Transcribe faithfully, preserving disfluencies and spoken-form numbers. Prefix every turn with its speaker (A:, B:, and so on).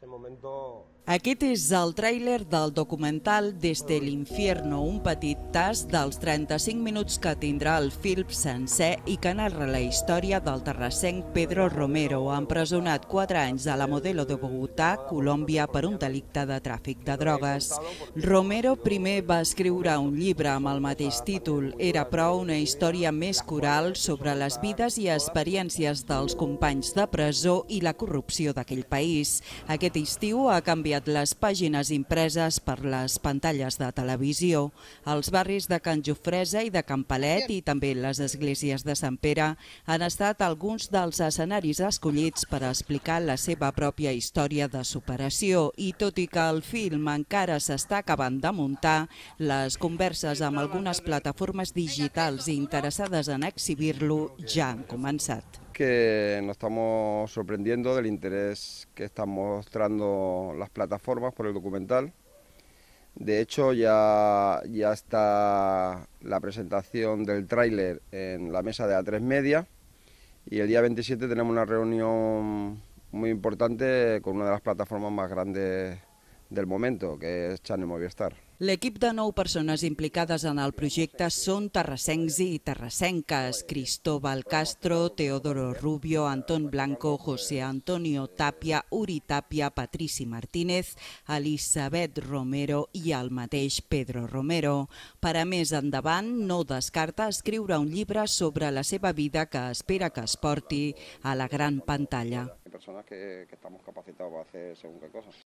A: Aquest és el tràiler del documental Desde el Infierno, un petit tast dels trenta-cinc minuts que tindrà el film sencer i que narra la història del terrassenc Pedro Romero, empresonat quatre anys a la Modelo de Bogotà, Colòmbia, per un delicte de tràfic de drogues. Romero primer va escriure un llibre amb el mateix títol. Era, però, una història més coral sobre les vides i experiències dels companys de presó i la corrupció d'aquell país. Aquest estiu ha canviat les pàgines impreses per les pantalles de televisió. Els barris de Can Jofresa i de Can Palet i també les esglésies de Sant Pere han estat alguns dels escenaris escollits per explicar la seva pròpia història de superació i, tot i que el film encara s'està acabant de muntar, les converses amb algunes plataformes digitals interessades en exhibir-lo ja han començat.
B: Que nos estamos sorprendiendo del interés que están mostrando las plataformas por el documental. De hecho, ya, ya está la presentación del tráiler en la mesa de A tres Media y el día veintisiete tenemos una reunión muy importante con una de las plataformas más grandes del momento, que es Channel Movistar.
A: L'equip de nou persones implicades en el projecte són terrassencs i terrassenques: Cristóbal Castro, Teodoro Rubio, Antón Blanco, José Antonio Tapia, Uri Tapia, Patrici Martínez, Elisabet Romero i el mateix Pedro Romero. Per a més endavant, no descarta escriure un llibre sobre la seva vida que espera que es porti a la gran pantalla.
B: Personas que, que estamos capacitados para hacer según qué cosas.